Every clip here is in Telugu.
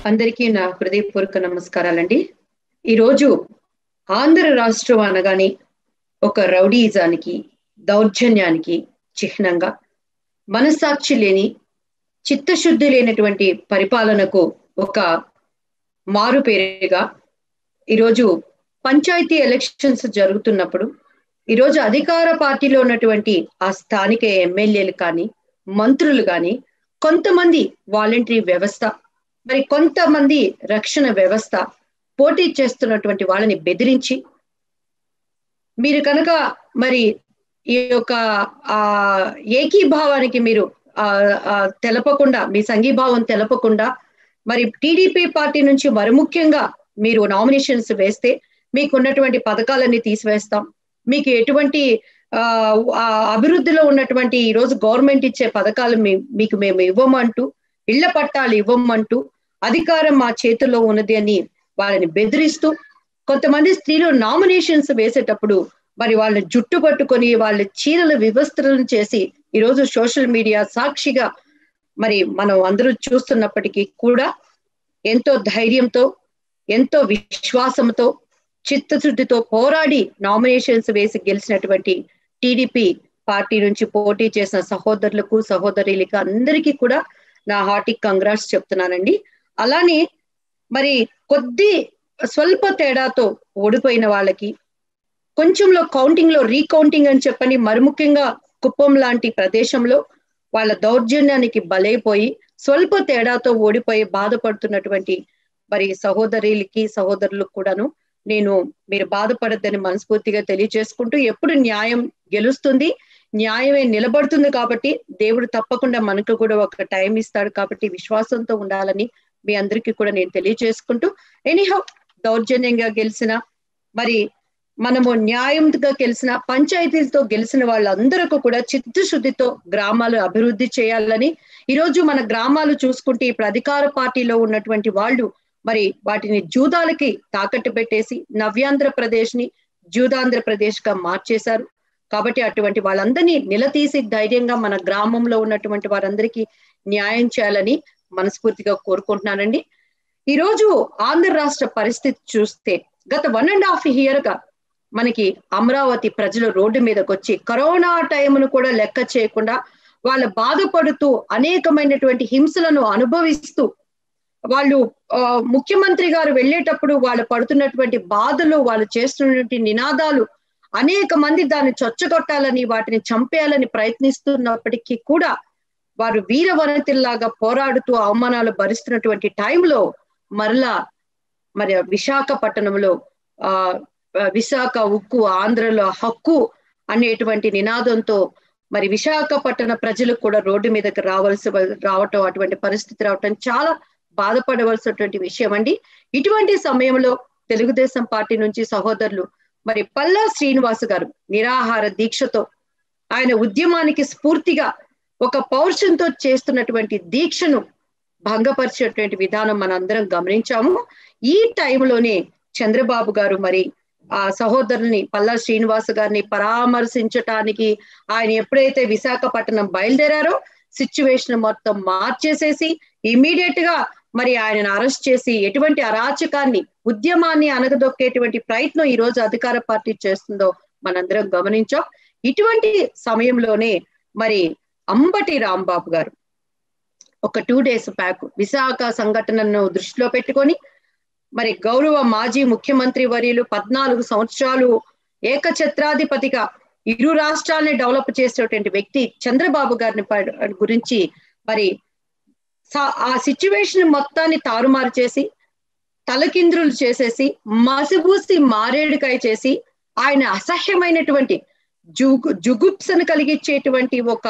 అందరికీ నా హృదయపూర్వక నమస్కారాలండి. ఈరోజు ఆంధ్ర రాష్ట్రం అనగానే ఒక రౌడీయిజానికి, దౌర్జన్యానికి చిహ్నంగా, మనస్సాక్షి లేని, చిత్తశుద్ధి లేనటువంటి పరిపాలనకు ఒక మారుపేరుగా ఈరోజు పంచాయతీ ఎలక్షన్స్ జరుగుతున్నప్పుడు, ఈరోజు అధికార పార్టీలో ఉన్నటువంటి ఆ స్థానిక ఎమ్మెల్యేలు కానీ, మంత్రులు కానీ, కొంతమంది వాలంటరీ వ్యవస్థ, మరి కొంతమంది రక్షణ వ్యవస్థ పోటీ చేస్తున్నటువంటి వాళ్ళని బెదిరించి, మీరు కనుక మరి ఈ యొక్క ఏకీభావానికి మీరు తెలపకుండా, మీ సంఘీభావం తెలపకుండా, మరి టీడీపీ పార్టీ నుంచి మరి ముఖ్యంగా మీరు నామినేషన్స్ వేస్తే మీకు ఉన్నటువంటి పథకాలన్నీ తీసివేస్తాం, మీకు ఎటువంటి అభివృద్ధిలో ఉన్నటువంటి ఈరోజు గవర్నమెంట్ ఇచ్చే పథకాలు మీకు మేము ఇవ్వమంటూ, ఇళ్ల పట్టాలు ఇవ్వమంటూ, అధికారం మా చేతుల్లో ఉన్నది అని వాళ్ళని బెదిరిస్తూ, కొంతమంది స్త్రీలు నామినేషన్స్ వేసేటప్పుడు మరి వాళ్ళని జుట్టు పట్టుకొని వాళ్ళ చీరలు వివస్త్రలను చేసి ఈరోజు సోషల్ మీడియా సాక్షిగా మరి మనం అందరూ చూస్తున్నప్పటికీ కూడా ఎంతో ధైర్యంతో, ఎంతో విశ్వాసంతో, చిత్తశుద్ధితో పోరాడి నామినేషన్స్ వేసి గెలిచినటువంటి టీడీపీ పార్టీ నుంచి పోటీ చేసిన సహోదరులకు, సహోదరులకు అందరికీ కూడా నా హార్టీ కంగ్రాట్స్ చెప్తున్నానండి. అలానే మరి స్వల్ప తేడాతో ఓడిపోయిన వాళ్ళకి, కొంచెంలో కౌంటింగ్ లో రీకౌంటింగ్ అని చెప్పని మరి ముఖ్యంగా కుప్పం లాంటి ప్రదేశంలో వాళ్ళ దౌర్జన్యానికి బలైపోయి స్వల్ప తేడాతో ఓడిపోయి బాధపడుతున్నటువంటి మరి సహోదరులకి, సహోదరులకు కూడాను మీరు బాధపడద్దని మనస్ఫూర్తిగా తెలియజేసుకుంటూ, ఎప్పుడు న్యాయం గెలుస్తుంది, న్యాయమే నిలబడుతుంది కాబట్టి దేవుడు తప్పకుండా మనకు కూడా ఒక టైం ఇస్తాడు కాబట్టి విశ్వాసంతో ఉండాలని మీ అందరికీ కూడా నేను తెలియజేసుకుంటూ, ఎనీహౌ దౌర్జన్యంగా గెలిచిన, మరి మనము న్యాయంగా గెలిచిన, పంచాయతీలతో గెలిచిన వాళ్ళందరికీ కూడా చిత్తశుద్ధితో గ్రామాలు అభివృద్ధి చేయాలని, ఈరోజు మన గ్రామాలు చూసుకుంటే ఇప్పుడు అధికార పార్టీలో ఉన్నటువంటి వాళ్ళు మరి వాటిని జూదాలకి తాకట్టు పెట్టేసి నవ్యాంధ్రప్రదేశ్ ని జూదాంధ్రప్రదేశ్ గా మార్చేశారు. కాబట్టి అటువంటి వాళ్ళందరినీ నిలదీసి ధైర్యంగా మన గ్రామంలో ఉన్నటువంటి వారందరికీ న్యాయం చేయాలని మనస్ఫూర్తిగా కోరుకుంటున్నానండి. ఈరోజు ఆంధ్ర రాష్ట్ర పరిస్థితి చూస్తే గత 1.5 years గా మనకి అమరావతి ప్రజలు రోడ్డు మీదకి వచ్చి కరోనా టైంను కూడా లెక్క చేయకుండా వాళ్ళు బాధపడుతూ అనేకమైనటువంటి హింసలను అనుభవిస్తూ, వాళ్ళు ముఖ్యమంత్రి గారు వెళ్ళేటప్పుడు వాళ్ళు పడుతున్నటువంటి బాధలు, వాళ్ళు చేస్తున్నటువంటి నినాదాలు, అనేక మంది దాన్ని చొచ్చగొట్టాలని, వాటిని చంపేయాలని ప్రయత్నిస్తున్నప్పటికీ కూడా వారు వీరవనితల్లాగా పోరాడుతూ అవమానాలు భరిస్తున్నటువంటి టైంలో మరలా మరి విశాఖపట్నంలో విశాఖ ఉక్కు ఆంధ్రలో హక్కు అనేటువంటి నినాదంతో మరి విశాఖపట్నం ప్రజలు కూడా రోడ్డు మీదకి రావటం, అటువంటి పరిస్థితి రావటం చాలా బాధపడవలసినటువంటి విషయం అండి. ఇటువంటి సమయంలో తెలుగుదేశం పార్టీ నుంచి సహోదరులు మరి పల్లా శ్రీనివాస్ గారు నిరాహార దీక్షతో ఆయన ఉద్యమానికి స్ఫూర్తిగా ఒక పౌరుషంతో చేస్తున్నటువంటి దీక్షను భంగపరిచేటువంటి విధానం మనందరం గమనించాము. ఈ టైంలోనే చంద్రబాబు గారు మరి ఆ సహోదరుల్ని పల్లా శ్రీనివాస్ గారిని పరామర్శించటానికి ఆయన ఎప్పుడైతే విశాఖపట్నం బయలుదేరారో సిచ్యువేషన్ మొత్తం మార్చేసేసి ఇమీడియట్ గా మరి ఆయనను అరెస్ట్ చేసి ఎటువంటి అరాచకాన్ని, ఉద్యమాన్ని అనగదొక్కేటువంటి ప్రయత్నం ఈ రోజు అధికార పార్టీ చేస్తుందో మనందరం గమనించాం. ఇటువంటి సమయంలోనే మరి అంబటి రాంబాబు గారు ఒక 2 days బ్యాక్ విశాఖ సంఘటనను దృష్టిలో పెట్టుకొని మరి గౌరవ మాజీ ముఖ్యమంత్రి వర్యులు 14 సంవత్సరాలు ఏకఛత్రాధిపతిగా ఇరు రాష్ట్రాలని డెవలప్ చేసేటువంటి వ్యక్తి చంద్రబాబు గారిని గురించి మరి ఆ సిచ్యువేషన్ మొత్తాన్ని తారుమారు చేసి, తలకింద్రులు చేసేసి, మసిబూసి మారేడుకాయ చేసి, ఆయన అసహ్యమైనటువంటి జుగుప్సను కలిగించేటువంటి ఒక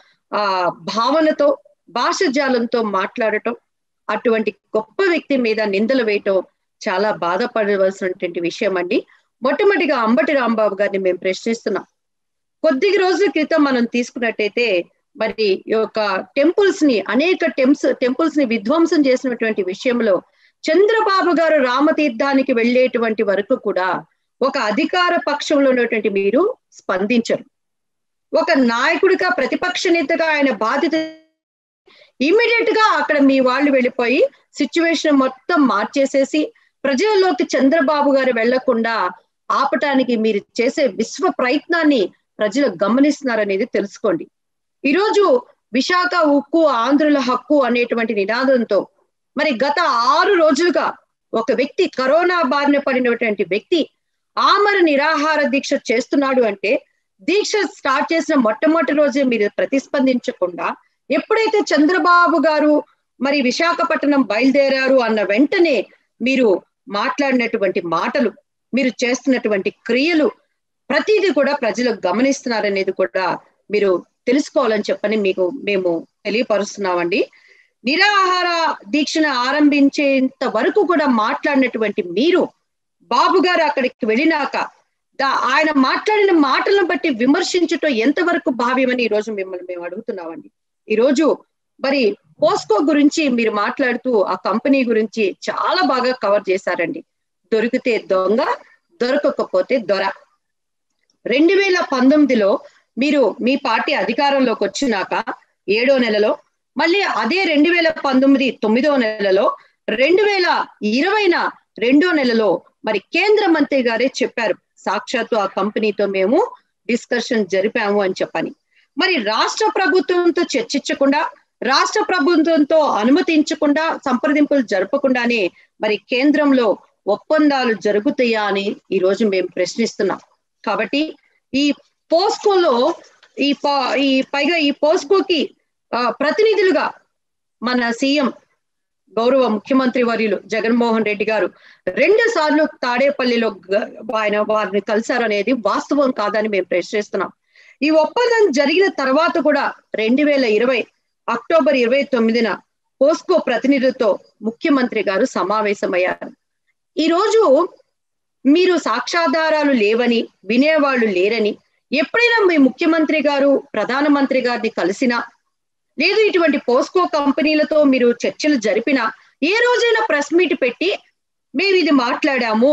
భావనతో, భాషజాలంతో మాట్లాడటం, అటువంటి గొప్ప వ్యక్తి మీద నిందలు వేయటం చాలా బాధపడవలసినటువంటి విషయం అండి. మొట్టమొదటిగా అంబటి రాంబాబు గారిని మేము ప్రశ్నిస్తున్నాం. కొద్ది రోజుల క్రితం మనం తీసుకున్నట్టయితే మరి ఈ యొక్క టెంపుల్స్ ని, అనేక టెంపుల్స్ ని విధ్వంసం చేసినటువంటి విషయంలో చంద్రబాబు గారు రామతీర్థానికి వెళ్ళేటువంటి వరకు కూడా ఒక అధికార పక్షంలో ఉన్నటువంటి మీరు స్పందించరు. ఒక నాయకుడిగా, ప్రతిపక్ష నేతగా ఆయన బాధ్యత ఇమీడియట్ గా అక్కడ మీ వాళ్ళు వెళ్ళిపోయి సిచ్యువేషన్ మొత్తం మార్చేసేసి ప్రజల్లోకి చంద్రబాబు గారు వెళ్లకుండా ఆపటానికి మీరు చేసే విశ్వ ప్రయత్నాన్ని ప్రజలు గమనిస్తున్నారనేది తెలుసుకోండి. ఈరోజు విశాఖ ఉక్కు ఆంధ్రుల హక్కు అనేటువంటి నినాదంతో మరి గత 6 రోజులుగా ఒక వ్యక్తి కరోనా బారిన పడినటువంటి వ్యక్తి ఆమర నిరాహార దీక్ష చేస్తున్నాడు అంటే దీక్ష స్టార్ట్ చేసిన మొట్టమొదటి రోజే మీరు ప్రతిస్పందించకుండా ఎప్పుడైతే చంద్రబాబు గారు మరి విశాఖపట్నం బయలుదేరారు అన్న వెంటనే మీరు మాట్లాడినటువంటి మాటలు, మీరు చేస్తున్నటువంటి క్రియలు ప్రతిదీ కూడా ప్రజలు గమనిస్తున్నారనేది కూడా మీరు తెలుసుకోవాలని చెప్పని మేము తెలియపరుస్తున్నామండి. నిరాహార దీక్షను ఆరంభించేంత వరకు కూడా మాట్లాడినటువంటి మీరు బాబు గారు అక్కడికి వెళ్ళినాక ఆయన మాట్లాడిన మాటలను బట్టి విమర్శించటం ఎంతవరకు భావ్యమని ఈరోజు మిమ్మల్ని మేము అడుగుతున్నామండి. ఈరోజు మరి పోస్కో గురించి మీరు మాట్లాడుతూ ఆ కంపెనీ గురించి చాలా బాగా కవర్ చేశారండి. దొరికితే దొంగ, దొరకకపోతే దొర. 2019లో మీరు మీ పార్టీ అధికారంలోకి వచ్చినాక 7వ నెలలో, మళ్ళీ అదే 2019 9వ నెలలో, 2020 2వ నెలలో మరి కేంద్ర మంత్రి గారే చెప్పారు సాక్షాత్తు ఆ కంపెనీతో మేము డిస్కషన్ జరిపాము అని చెప్పని. మరి రాష్ట్ర ప్రభుత్వంతో చర్చించకుండా, రాష్ట్ర ప్రభుత్వంతో అనుమతించకుండా, సంప్రదింపులు జరపకుండానే మరి కేంద్రంలో ఒప్పందాలు జరుగుతాయా అని ఈరోజు మేము ప్రశ్నిస్తున్నాం. కాబట్టి ఈ పోస్కోలో పైగా ఈ పోస్కోకి ప్రతినిధులుగా మన సీఎం గౌరవ ముఖ్యమంత్రి వర్యులు జగన్మోహన్ రెడ్డి గారు 2 సార్లు తాడేపల్లిలో వారిని కలిశారు అనేది వాస్తవం కాదని మేము ప్రశ్నిస్తున్నాం. ఈ ఒప్పందం జరిగిన తర్వాత కూడా 2020 అక్టోబర్ 29న పోస్కో ప్రతినిధులతో ముఖ్యమంత్రి గారు సమావేశమయ్యారు. ఈరోజు మీరు సాక్ష్యాధారాలు లేవని, వినేవాళ్ళు లేరని, ఎప్పుడైనా మీ ముఖ్యమంత్రి గారు ప్రధానమంత్రి గారిని కలిసినా, లేదు ఇటువంటి పోస్కో కంపెనీలతో మీరు చర్చలు జరిపినా, ఏ రోజైనా ప్రెస్ మీట్ పెట్టి మేము ఇది మాట్లాడాము,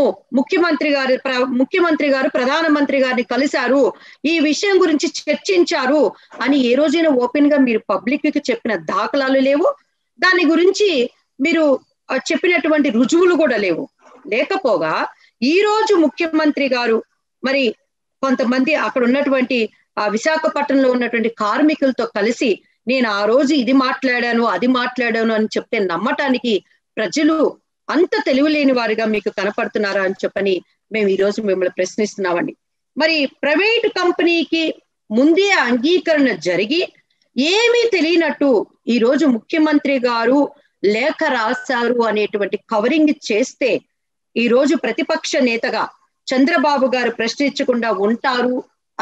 ముఖ్యమంత్రి గారు ప్రధానమంత్రి గారిని కలిశారు, ఈ విషయం గురించి చర్చించారు అని ఏ రోజైనా ఓపెన్ గా మీరు పబ్లిక్ కి చెప్పిన దాఖలాలు లేవు. దాని గురించి మీరు చెప్పినటువంటి రుజువులు కూడా లేవు. లేకపోగా ఈ రోజు ముఖ్యమంత్రి గారు మరి కొంతమంది అక్కడ ఉన్నటువంటి విశాఖపట్నంలో ఉన్నటువంటి కార్మికులతో కలిసి నేను ఆ రోజు ఇది మాట్లాడాను, అది మాట్లాడాను అని చెప్తే నమ్మటానికి ప్రజలు అంత తెలివిలేని వారిగా మీకు కనపడుతున్నారా అని చెప్పని మేము ఈ రోజు మిమ్మల్ని ప్రశ్నిస్తున్నామండి. మరి ప్రైవేట్ కంపెనీకి ముందే అంగీకరణ జరిగి ఏమీ తెలియనట్టు ఈ రోజు ముఖ్యమంత్రి గారు లేఖ రాశారు అనేటువంటి కవరింగ్ చేస్తే ఈ రోజు ప్రతిపక్ష నేతగా చంద్రబాబు గారు ప్రశ్నించకుండా ఉంటారు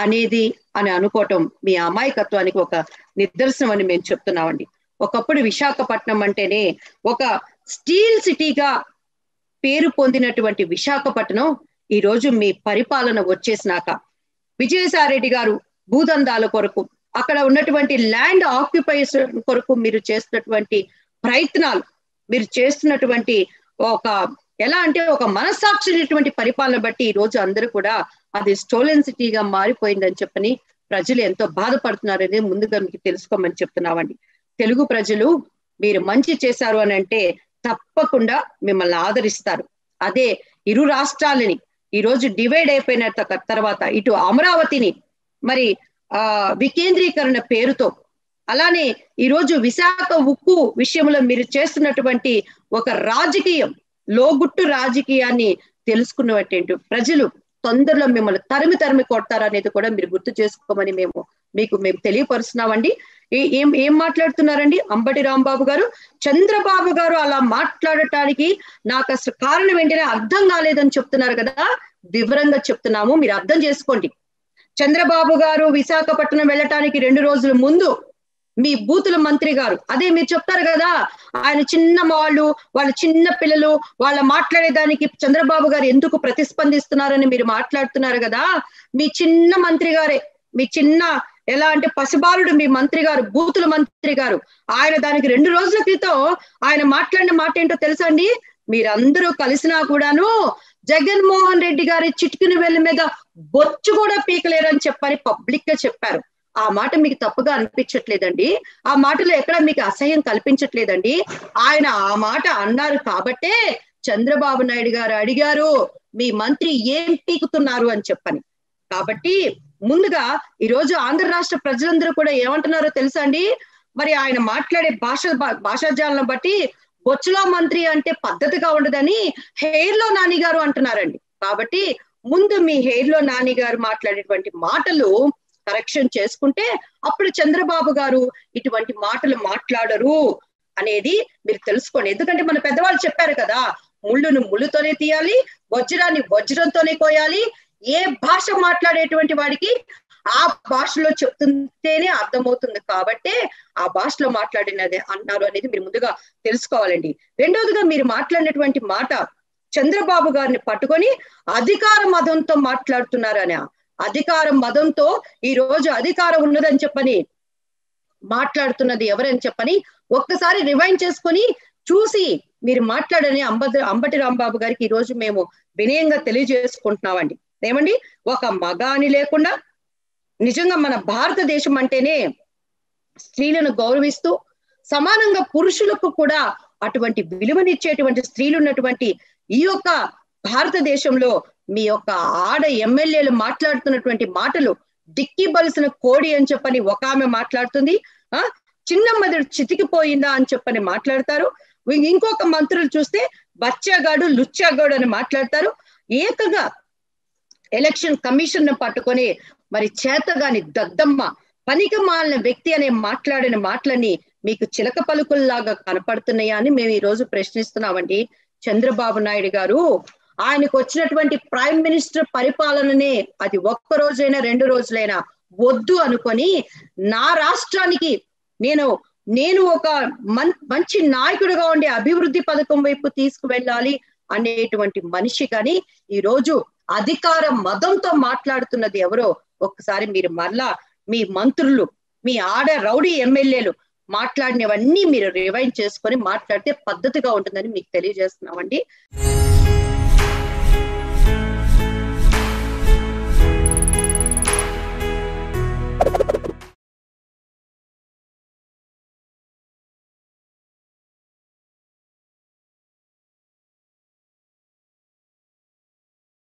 అని అనుకోవటం మీ అమాయకత్వానికి ఒక నిదర్శనం అని మేము చెప్తున్నామండి. ఒకప్పుడు విశాఖపట్నం అంటేనే ఒక స్టీల్ సిటీగా పేరు పొందినటువంటి విశాఖపట్నం ఈ రోజు మీ పరిపాలన వచ్చేసినాక విజయసాయిరెడ్డి గారు భూదందాల కొరకు, అక్కడ ఉన్నటువంటి ల్యాండ్ ఆక్యుపేషన్ కొరకు మీరు చేస్తున్నటువంటి ప్రయత్నాలు, మీరు చేస్తున్నటువంటి ఎలా అంటే ఒక మనస్సాక్షినటువంటి పరిపాలన బట్టి ఈ రోజు అందరూ కూడా అది స్టోలెన్ సిటీగా మారిపోయిందని చెప్పని ప్రజలు ఎంతో బాధపడుతున్నారని ముందుగా మీకు తెలుసుకోమని చెప్తున్నామండి. తెలుగు ప్రజలు మీరు మంచి చేశారు అని అంటే తప్పకుండా మిమ్మల్ని ఆదరిస్తారు. అదే ఇరు రాష్ట్రాలని ఈ రోజు డివైడ్ అయిపోయిన తర్వాత ఇటు అమరావతిని మరి వికేంద్రీకరణ పేరుతో, అలానే ఈరోజు విశాఖ ఉక్కు విషయంలో మీరు చేస్తున్నటువంటి ఒక రాజకీయం, లోగుట్టు రాజకీయాన్ని తెలుసుకున్నటువంటి ప్రజలు తొందరలో మిమ్మల్ని తరిమి కొడతారనేది కూడా మీరు గుర్తు చేసుకోమని మేము తెలియపరుస్తున్నామండి. ఏం మాట్లాడుతున్నారండి అంబటి రాంబాబు గారు? చంద్రబాబు గారు అలా మాట్లాడటానికి నాకు అసలు కారణం ఏంటనే అర్థం కాలేదని చెప్తున్నారు కదా. వివరంగా చెప్తున్నాము, మీరు అర్థం చేసుకోండి. చంద్రబాబు గారు విశాఖపట్నం వెళ్ళటానికి 2 రోజుల ముందు మీ బూతుల మంత్రి గారు, అదే మీరు చెప్తారు కదా ఆయన వాళ్ళ చిన్న పిల్లలు వాళ్ళ మాట్లాడేదానికి చంద్రబాబు గారు ఎందుకు ప్రతిస్పందిస్తున్నారని మీరు మాట్లాడుతున్నారు కదా. మీ చిన్న మంత్రి గారే, మీ చిన్న ఎలా అంటే పసిబాలుడు మీ మంత్రి గారు, బూతుల మంత్రి గారు, ఆయన దానికి 2 రోజుల క్రితం ఆయన మాట్లాడిన మాట ఏంటో తెలుసా అండి? మీరందరూ కలిసినా కూడాను జగన్మోహన్ రెడ్డి గారి చిటికిన వేళ్ళ మీద బొచ్చు కూడా పీకలేరని చెప్పని పబ్లిక్ గా చెప్పారు. ఆ మాట మీకు తప్పుగా అనిపించట్లేదండి, ఆ మాటలో ఎక్కడ మీకు అసహ్యం కల్పించట్లేదండి. ఆయన ఆ మాట అన్నారు కాబట్టే చంద్రబాబు నాయుడు గారు అడిగారు మీ మంత్రి ఏం పీకుతున్నారు అని చెప్పని. కాబట్టి ముందుగా ఈరోజు ఆంధ్ర రాష్ట్ర ప్రజలందరూ కూడా ఏమంటున్నారో తెలుసా అండి, మరి ఆయన మాట్లాడే భాషాజాలను బట్టి బొచ్చులో మంత్రి అంటే పద్ధతిగా ఉండదని హెయిర్ లో నాని గారు అంటున్నారండి. కాబట్టి ముందు మీ హెయిర్ లో నాని గారు మాట్లాడేటువంటి మాటలు కరెక్షన్ చేసుకుంటే అప్పుడు చంద్రబాబు గారు ఇటువంటి మాటలు మాట్లాడరు అనేది మీరు తెలుసుకోండి. ఎందుకంటే మన పెద్దవాళ్ళు చెప్పారు కదా, ముళ్ళును ముళ్ళుతోనే తీయాలి, వజ్రాన్ని వజ్రంతోనే కోయాలి. ఏ భాష మాట్లాడేటువంటి వాడికి ఆ భాషలో చెప్తుంటేనే అర్థమవుతుంది. కాబట్టి ఆ భాషలో మాట్లాడినది అన్నారు అనేది మీరు ముందుగా తెలుసుకోవాలండి. రెండోదిగా మీరు మాట్లాడినటువంటి మాట చంద్రబాబు గారిని పట్టుకొని అధికార మదంతో మాట్లాడుతున్నారని, అధికార మదంతో ఈ రోజు అధికారం ఉన్నదని చెప్పని మాట్లాడుతున్నది ఎవరని చెప్పని ఒక్కసారి రివైండ్ చేసుకొని చూసి మీరు మాట్లాడని అంబటి రాంబాబు గారికి ఈ రోజు మేము వినయంగా తెలియజేసుకుంటున్నామండి. ఏమండి, ఒక మగాని లేకుండా నిజంగా మన భారతదేశం అంటేనే స్త్రీలను గౌరవిస్తూ సమానంగా పురుషులకు కూడా అటువంటి విలువనిచ్చేటువంటి స్త్రీలు ఉన్నటువంటి ఈ యొక్క భారతదేశంలో మీ యొక్క ఆడ ఎమ్మెల్యేలు మాట్లాడుతున్నటువంటి మాటలు డిక్కి బలిసిన కోడి అని చెప్పని ఒక ఆమె మాట్లాడుతుంది, చిన్న మెదడు చితికిపోయిందా అని చెప్పని మాట్లాడతారు. ఇంకొక మంత్రులు చూస్తే బచ్చాగాడు లుచ్చాగాడు అని మాట్లాడతారు. ఏకంగా ఎలక్షన్ కమిషన్ ను పట్టుకొని మరి చేతగాని దద్దమ్మ పనికి మాలిన వ్యక్తి అనే మాట్లాడిన మాటలని మీకు చిలక పలుకుల్లాగా కనపడుతున్నాయా అని మేము ఈ రోజు ప్రశ్నిస్తున్నామండి. చంద్రబాబు నాయుడు గారు ఆయనకు వచ్చినటువంటి ప్రైమ్ మినిస్టర్ పరిపాలననే అది ఒక్క రోజైనా 2 రోజులైనా వద్దు అనుకొని నా రాష్ట్రానికి నేను ఒక మంచి నాయకుడిగా ఉండే అభివృద్ధి పథకం వైపు తీసుకువెళ్ళాలి అనేటువంటి మనిషి కానీ ఈ రోజు అధికార మదంతో మాట్లాడుతున్నది ఎవరో ఒక్కసారి మీరు మరలా మీ మంత్రులు, మీ ఆడ రౌడీ ఎమ్మెల్యేలు మాట్లాడినవన్నీ మీరు రివైండ్ చేసుకొని మాట్లాడితే పద్ధతిగా ఉంటుందని మీకు తెలియజేస్తున్నామండి.